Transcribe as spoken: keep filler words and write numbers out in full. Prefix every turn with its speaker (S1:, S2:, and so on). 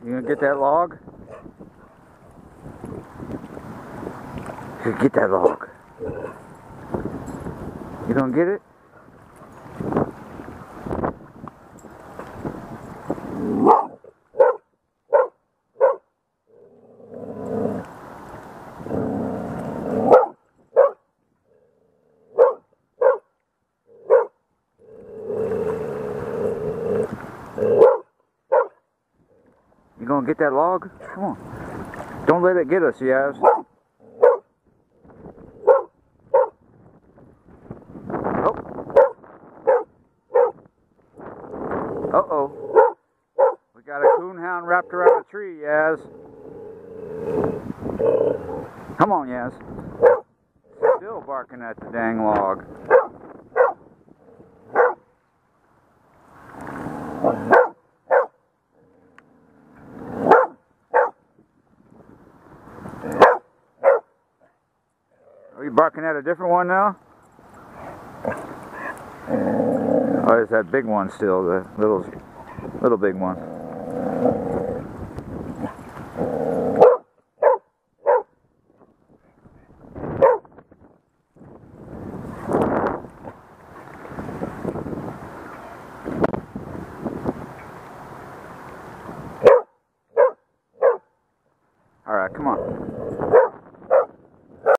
S1: You gonna get that log? Get that log. You gonna get it? You gonna get that log? Come on. Don't let it get us, Yaz. Oh. Uh-oh. We got a coonhound wrapped around a tree, Yaz. Come on, Yaz. Still barking at the dang log. Are you barking at a different one now? Oh, it's that big one still, the little, little big one.